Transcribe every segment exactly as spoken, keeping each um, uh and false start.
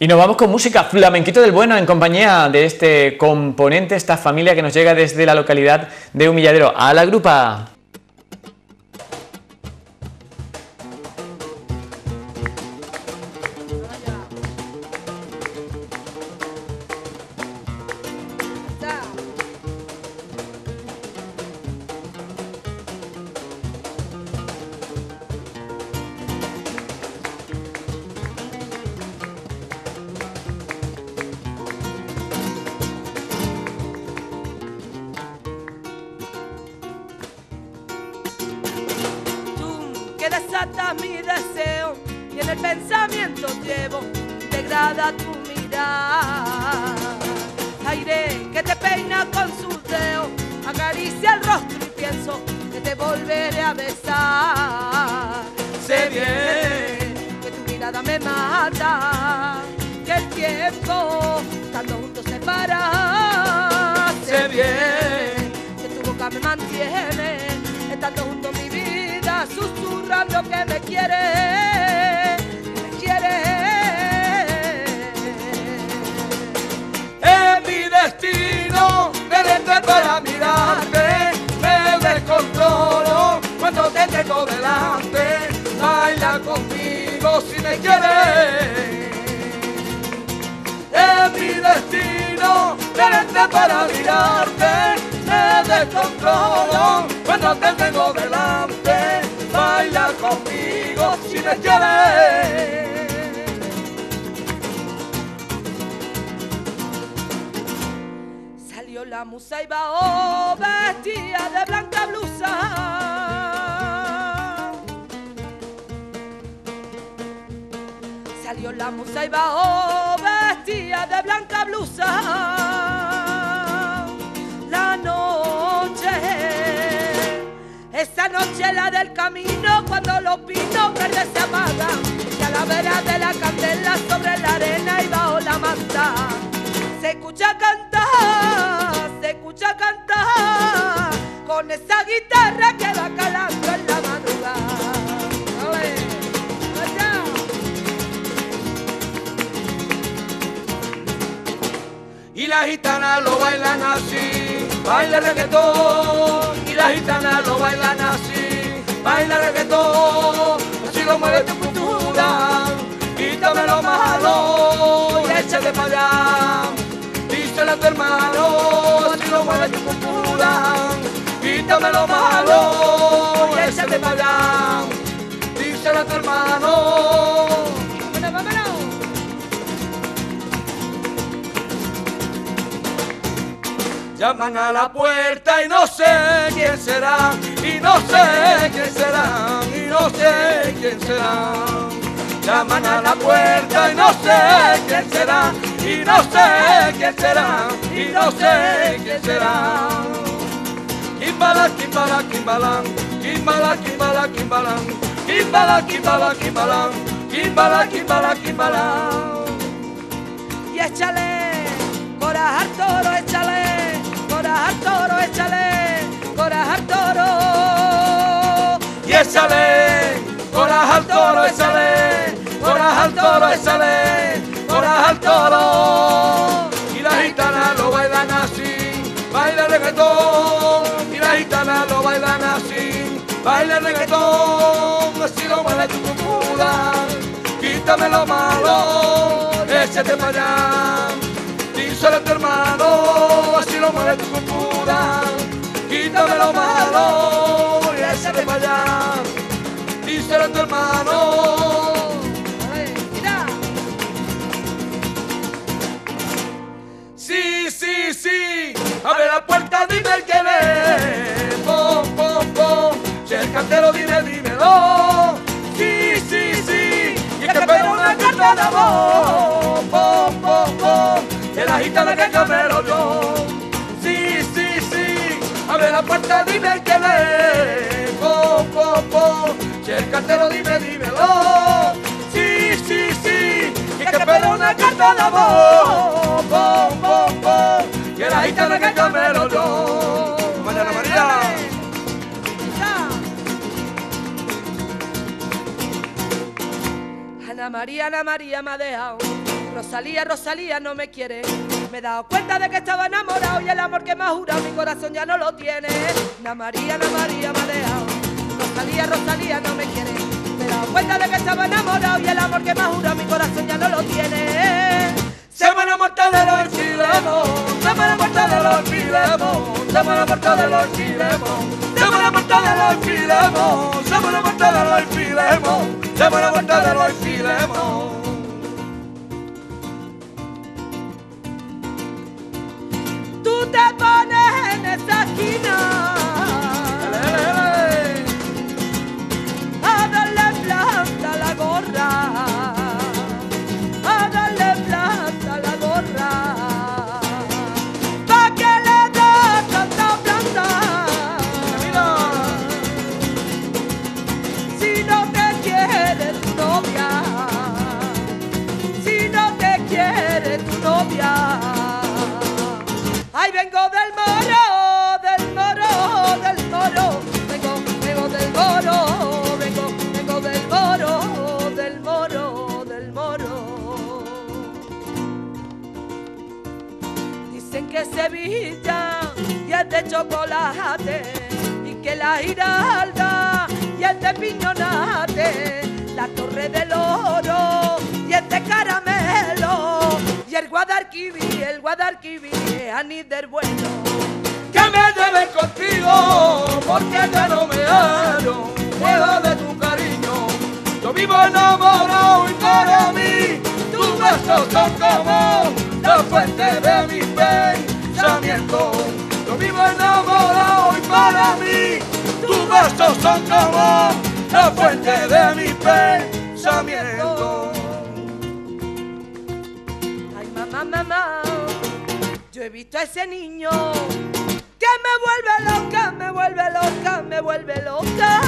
Y nos vamos con música, flamenquito del bueno, en compañía de este componente, esta familia que nos llega desde la localidad de Humilladero. ¡A la grupa! Que desata mi deseo y en el pensamiento llevo integrada tu mirada. Aire que te peina con sus dedos, acaricia el rostro y pienso que te volveré a besar. Sé bien que tu mirada me mata, que el tiempo estando juntos se para. Sé bien que tu boca me mantiene estando junto mi vida, susurrando que me quiere, me quiere. Es mi destino tenerte para mirarte, me descontrolo cuando te tengo delante. Baila conmigo si me quieres. Es mi destino tenerte para mirarte, me descontrolo cuando te tengo delante. Baila conmigo si me quieres. Salió la musa y va vestida de blanca blusa. Salió la musa y va vestida de blanca blusa. La noche, esa noche la del camino, cuando los pinos verdes se apagan, y a la vera de la candela sobre la arena y bajo la manta se escucha cantar, se escucha cantar, con esa guitarra que va calando en la madrugada. ¡Ole! ¡Allá! Y las gitanas lo bailan así, baila reggaetón. Y las gitanas lo bailan así, baila reggaetón. Así lo mueve tu cultura, quítame lo malo y échate para allá. Díselo a tu hermano, así lo mueve tu cultura, quítame lo malo y échate para allá. Díselo a tu hermano. ¡Vámonos, vámonos! Llaman a la puerta y no sé quién será, y no sé quién será, y no sé quién será. Llaman a la puerta y no sé quién será, y no sé quién será, y no sé quién será. Kimbala, kimbala, kimbalan, kimbala, kimbala, kimbalan, kimbala, kimbala, kimbalan, kimbala, kimbala, kimbalan. Y échale coraje al toro, échale coraje al toro, échale coraje al toro. Y échale coraje al toro, échale coraje al toro, échale coraje al toro. Y las gitanas lo bailan así, baila reggaetón. Y las gitanas lo bailan así, baila reggaetón. Así lo baila tu cultura, quítame lo malo, échate para allá. Díselo a tu hermano, así lo mueve tu cultura, quítame lo malo y échate para allá. Díselo a tu hermano. Mira. Sí, sí, sí, abre la puerta, dime el que le. Pom, pom, pom, si el cartero dime, dímelo. Sí, sí, sí, y es que espero una carta de amor. Pom, pom, pom, de la gitana que camelo yo. Sí, sí, sí, abre la puerta, dime el que le. Pom, pom, pom, si el cartero dime, dímelo. Sí, sí, sí, y es que espero una carta de amor. Pom, pom, pom, de la gitana que camelo yo. Mañana María. Ana María, Ana María me ha dejado Rosalía, Rosalía no me quiere. Me he dado cuenta de que estaba enamorado y el amor que me ha jurado mi corazón ya no lo tiene. Ana María, Ana María me ha dejado. Rosalía, Rosalía no me quiere. Me he dado cuenta de que estaba enamorado y el amor que me ha jurado mi corazón ya no lo tiene. Semana muerta de los chilemos, semana muerta de los chilemos, semana muerta de los chilemos, semana muerta de los chilemos, semana muerta de los chilemos, semana muerta de los chilemos. Tú te pones en esa esquina a darle planta a la gorra, a darle planta a la gorra, pa' que le das tanta planta. Si no te quiere tu novia, si no te quiere tu novia. Ay, vengo del moro, del moro, del moro, vengo, vengo del moro, vengo, vengo del moro, del moro, del moro. Dicen que Sevilla y es de chocolate, y que la Giralda y es de piñonate, la Torre del Oro y es de caramelo, y el Guadalquivir, el Guadalquivir es anís del bueno. Que me debes contigo, porque ya no me hallo, fuera de tu cariño. Yo vivo enamorado y para mí tus besos son como la fuente de mis pensamientos. Yo vivo enamorado y para mí tus besos son como la fuente de mis pensamientos. Mamá, mamá, yo he visto a ese niño que me vuelve loca, me vuelve loca, me vuelve loca.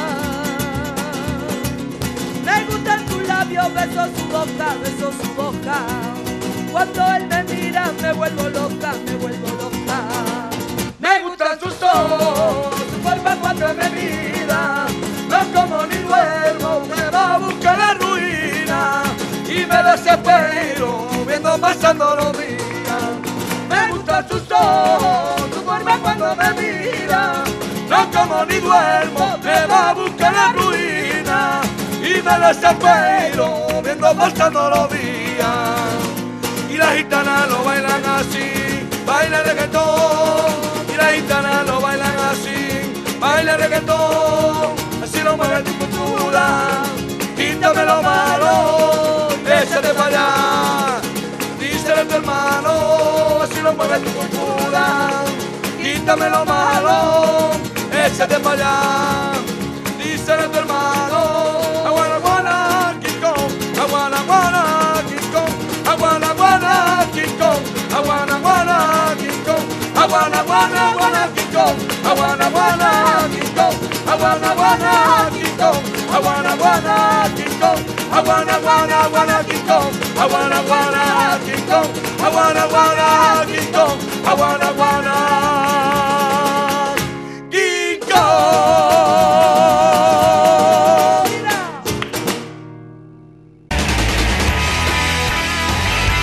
Me gustan sus labios, beso su boca, beso su boca. Cuando él me mira me vuelvo loca, me vuelvo loca. Me gustan sus ojos, su forma cuando me mira. No como ni duermo, me va a buscar la ruina y me desespero viendo pasando los días. Me gustan sus ojos, su forma cuando me mira. No como ni duermo, me va a buscar la ruina y me desespero viendo pasando los días. Y las gitanas lo bailan así, bailan reggaetón. Y las gitanas lo bailan así, bailan reggaetón. Así lo mueve tu cultura, quítame lo malo, échate para allá. Díselo a tu hermano, así lo mueve tu cultura, quítame lo malo, échate para allá. Díselo a tu hermano, aguana, aguana, Kiko, aguana, aguana, Kiko, aguana, aguana, Kiko, aguana, aguana, Kiko, aguana, aguana, aguana, Kiko, aguana, aguana, Kiko, aguana, aguana, Kiko, aguana, aguana, Kiko, aguana, aguana, aguana, Kiko, aguana, aguana, Kiko, aguana, aguana, Kiko, aguana,